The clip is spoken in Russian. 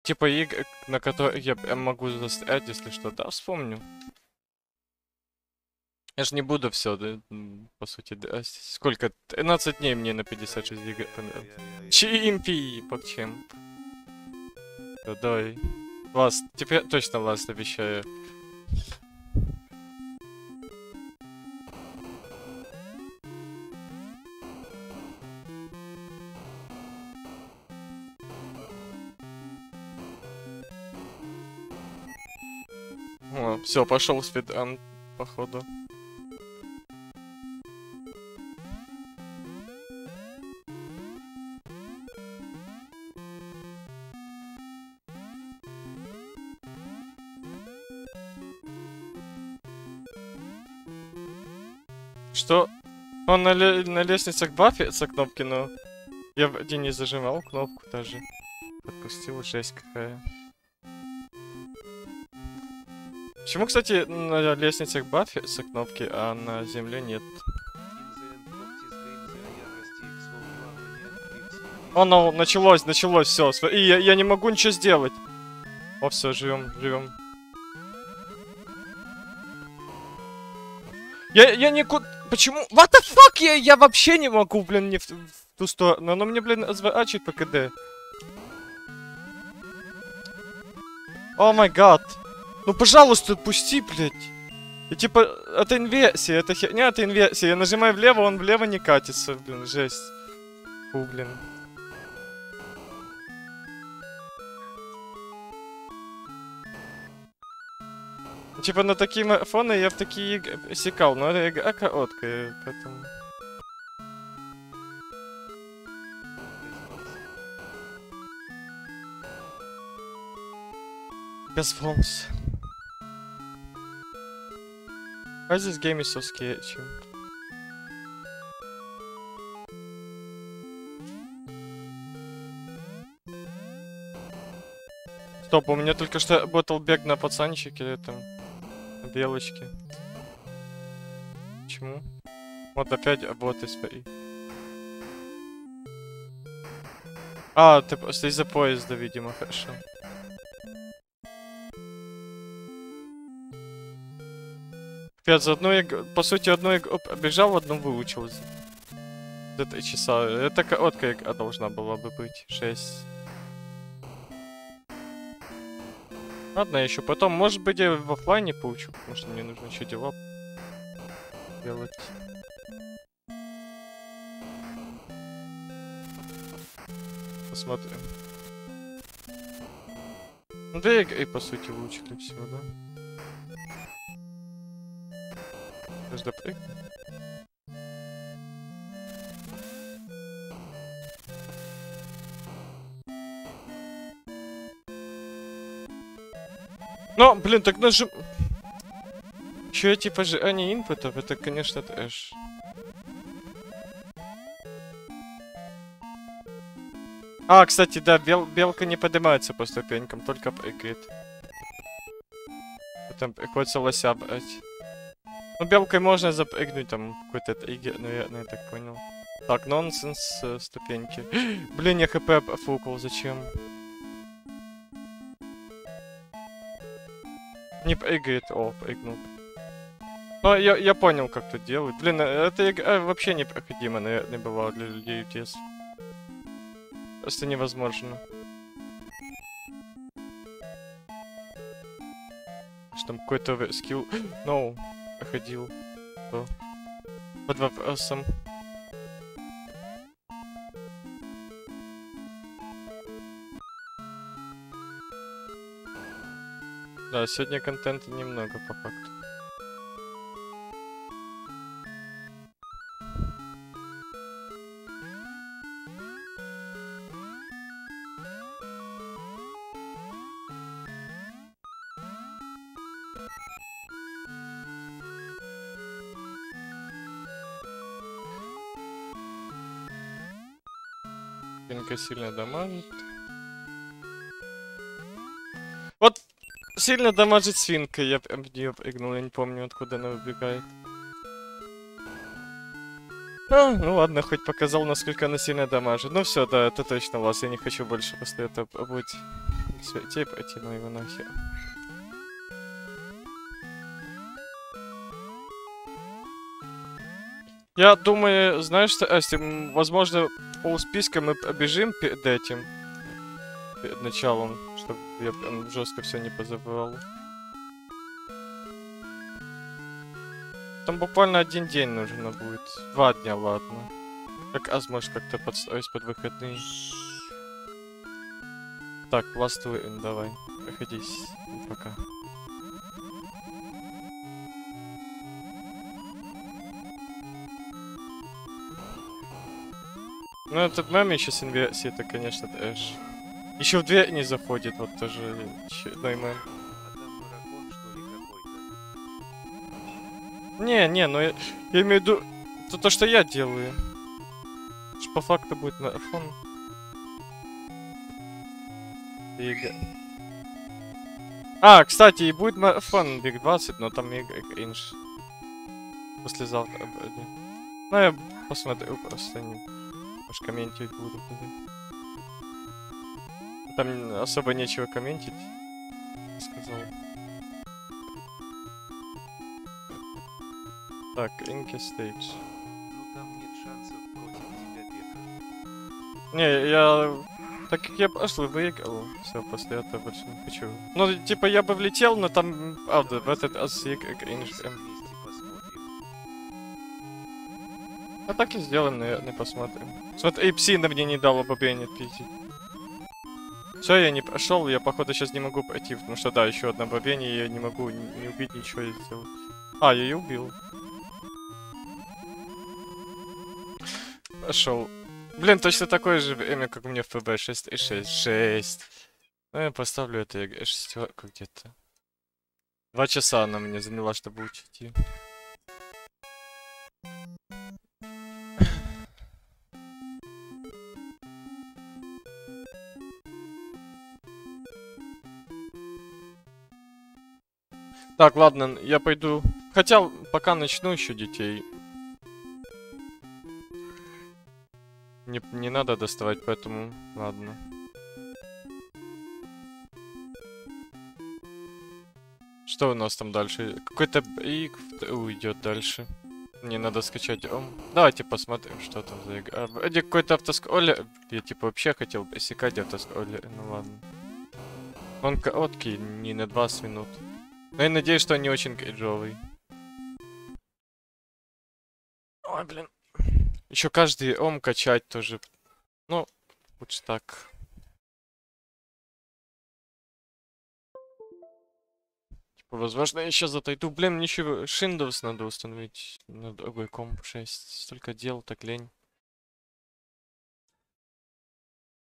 типа игр, на которые я могу застрять, если что. Да, вспомню. Я же не буду все, да, по сути, да, сколько? 13 дней мне на 56 игр понравилось. Чимпи, покчем. Давай. Ласт, теперь точно ласт, обещаю. О, все, пошел спидран, походу. Что? Он на лестницах бафится кнопки, но я вроде не зажимал кнопку даже. Отпустил, жесть какая. Почему, кстати, на лестницах бафятся кнопки, а на земле нет? О, ну, началось, все. И я не могу ничего сделать. О, все, живем. Я никуда... Почему? What the fuck? Я вообще не могу, блин, не в ту сторону. Оно мне, блин, разворачивает по КД. О май гад. Ну, пожалуйста, отпусти, блядь. И типа, это инверсия, это херня, это инверсия. Я нажимаю влево, он влево не катится, блин, жесть. Фу, блин. Типа, на такие марафоны я в такие игры секал, но это игра короткая, поэтому... Без фонс. Why this game is so sketchy? Стоп, у меня только что работал бег на пацанчике, этом, на белочке. Почему? Вот опять работай, смотри. А, ты просто из-за поезда, видимо, хорошо. Опять за одну игру, по сути, одну игру бежал, одну выучил. За 3 часа. Это короткая игра должна была бы быть. 6. Ладно, еще потом, может быть, я в оффлайне поучу, потому что мне нужно еще дела делать. Посмотрим. Ну, 2 игры, по сути, выучили всего, да? Подожди, прыгай. Но, блин, так нажим... Еще эти пожирания инпутов, это, конечно, трэш. А, кстати, да, белка не поднимается по ступенькам, только прыгает. Там приходится лося брать. Ну, белкой можно запрыгнуть, там, какой-то триггер, наверное, я так понял. Так, нонсенс, ступеньки. Блин, я хп профукал, зачем? Не прыгает. О, прыгнул. Ну, я понял, как тут делать. Блин, эта игра вообще непроходима, наверное, была для людей в детстве. Просто невозможно. Что там какой-то скилл... No, проходил. Что? Под вопросом. Да, сегодня контента немного по факту. Свинка сильно дамажит. Вот сильно дамажит свинка, я прям в нее прыгнул, я не помню, откуда она выбегает. А, ну ладно, хоть показал, насколько она сильно дамажит. Ну все, да, это точно вас, я не хочу больше просто это пробовать. Святей пойти, но его нахер. Я думаю, знаешь, что, Асти, возможно, полсписка мы побежим перед этим. Перед началом, чтобы я прям жестко все не позабывал. Там буквально 1 день нужно будет. 2 дня, ладно. Как раз может как-то подстроить под выходные. Так, last win, давай. Проходись. Пока. Ну, этот мем сейчас инверсия, это, конечно, трэш. Еще в дверь не заходит, вот тоже очередной мем. Не, ну я имею в виду то, что я делаю. Что по факту будет марафон. А, кстати, и будет марафон Биг 20, но там мега кринж. Послезавтра вроде. Ну, я посмотрю просто, может, комментировать буду. Там особо нечего комментить, сказал. Так, Инки стейдж. Ну там нет шансов против тебя, Пека. Не, я... Так как я прошлый выиграл, все, после этого больше не хочу. Ну, типа, я бы влетел, но там, правда, в этот раз кринж прям. Вместе посмотрим. А так и сделаем, наверное, посмотрим. Смотри, псина мне не дала бобень отпиздить. Все, я не прошел, я походу сейчас не могу пройти, потому что да, еще одна бобень, и я не могу не убить ничего и сделать. А, я ее убил. Пошел. Блин, точно такое же время, как у меня в ПБ 6.6. Ну, я поставлю это шестерку где-то. 2 часа она мне заняла, чтобы учить ее. Так, ладно, я пойду. Хотя, пока начну еще детей. Не надо доставать, поэтому ладно. Что у нас там дальше? Какой-то брик уйдет дальше. Мне надо скачать ром. Давайте посмотрим, что там за игра. Вроде какой-то автоскроллер. Я типа вообще хотел пресекать автоскроллер. Ну ладно. Он короткий, не на 20 минут. Но я надеюсь, что он не очень кринжовый. Ой, блин. Еще каждый ром качать тоже. Ну, лучше так. Типа, возможно, я сейчас отойду. Блин, мне еще Windows надо установить на другой комп 6. Столько дел, так лень.